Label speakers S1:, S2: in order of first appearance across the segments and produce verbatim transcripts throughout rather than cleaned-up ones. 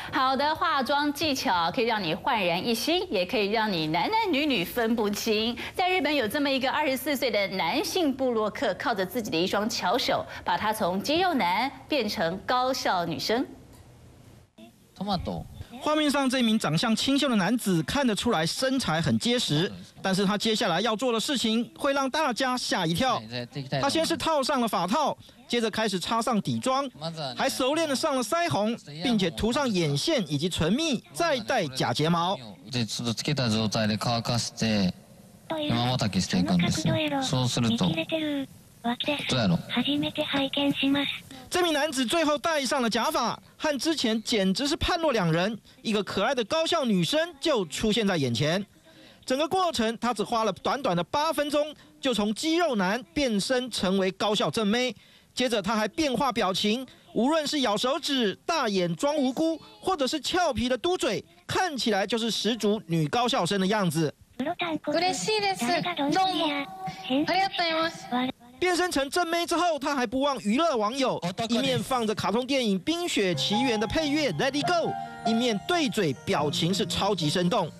S1: 好的化妆技巧可以让你焕然一新，也可以让你男男女女分不清。在日本有这么一个二十四岁的男性部落客，靠着自己的一双巧手，把他从肌肉男变成高校女生。
S2: tomato。
S3: 画面上这名长相清秀的男子看得出来身材很结实，但是他接下来要做的事情会让大家吓一跳。他先是套上了发套，接着开始擦上底妆，还熟练的上了腮红，并且涂上眼线以及唇蜜，再戴假睫毛。
S2: でちょっとつけた状態で乾かして山本きしていくんですよ。そうするとどうやろ？
S4: 初めて拝見します。
S3: 这名男子最后戴上了假发，和之前简直是判若两人。一个可爱的高校女生就出现在眼前。整个过程他只花了短短的八分钟，就从肌肉男变身成为高校正妹。接着他还变化表情，无论是咬手指、大眼装无辜，或者是俏皮的嘟嘴，看起来就是十足女高校生的样子。
S4: 嬉しいです。どうも。ありがとうございます。
S3: 变身成正妹之后，他还不忘娱乐网友，一面放着卡通电影《冰雪奇缘》的配乐《Let It Go》，一面对嘴，表情是超级生动。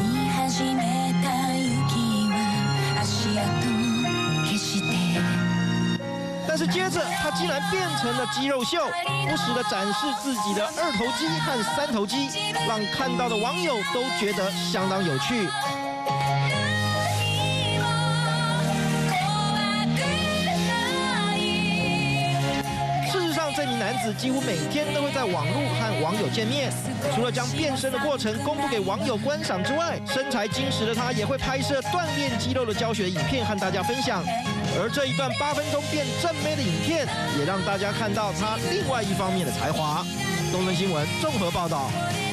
S3: 但是接着他竟然变成了肌肉秀，不时的展示自己的二头肌和三头肌，让看到的网友都觉得相当有趣。 这名男子几乎每天都会在网络和网友见面，除了将变身的过程公布给网友观赏之外，身材精实的他也会拍摄锻炼肌肉的教学影片和大家分享。而这一段八分钟变正妹的影片，也让大家看到他另外一方面的才华。东森新闻综合报道。